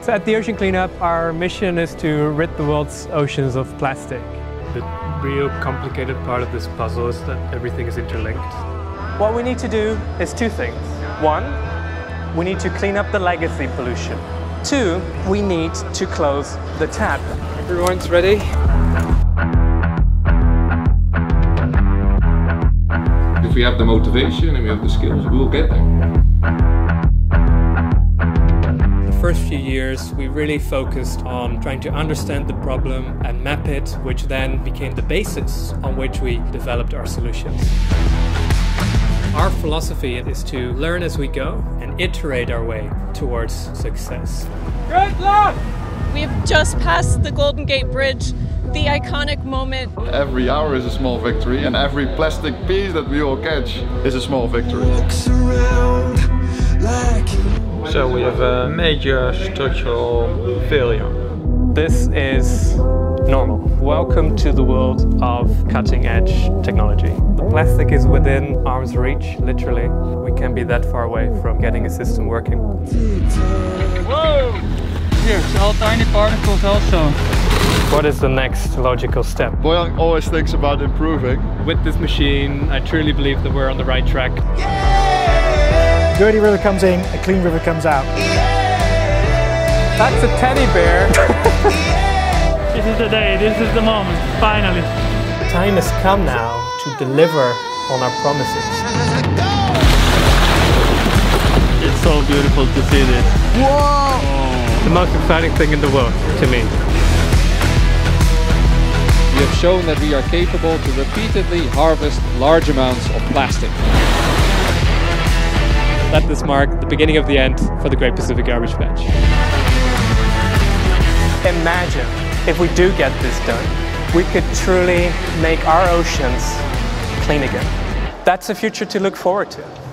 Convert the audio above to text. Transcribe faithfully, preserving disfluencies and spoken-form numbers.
So at the Ocean Cleanup, our mission is to rid the world's oceans of plastic. The real complicated part of this puzzle is that everything is interlinked. What we need to do is two things. One, we need to clean up the legacy pollution. Two, we need to close the tap. Everyone's ready? If we have the motivation and we have the skills, we will get there. The first few years, we really focused on trying to understand the problem and map it, which then became the basis on which we developed our solutions. Our philosophy is to learn as we go and iterate our way towards success. Good luck! We've just passed the Golden Gate Bridge, the iconic moment. Every hour is a small victory, and every plastic piece that we all catch is a small victory. So we have a major structural failure. This is normal. Welcome to the world of cutting-edge technology. The plastic is within arm's reach, literally. We can be that far away from getting a system working. Whoa! Here's all tiny particles also. What is the next logical step? Boyan always thinks about improving. With this machine, I truly believe that we're on the right track. A dirty river comes in, a clean river comes out. That's a teddy bear. This is the day, this is the moment, finally. The time has come now to deliver on our promises. It's so beautiful to see this. Whoa! Oh. The most exciting thing in the world, to me. We have shown that we are capable to repeatedly harvest large amounts of plastic. Let this mark the beginning of the end for the Great Pacific Garbage Patch. Imagine if we do get this done, we could truly make our oceans clean again. That's a future to look forward to.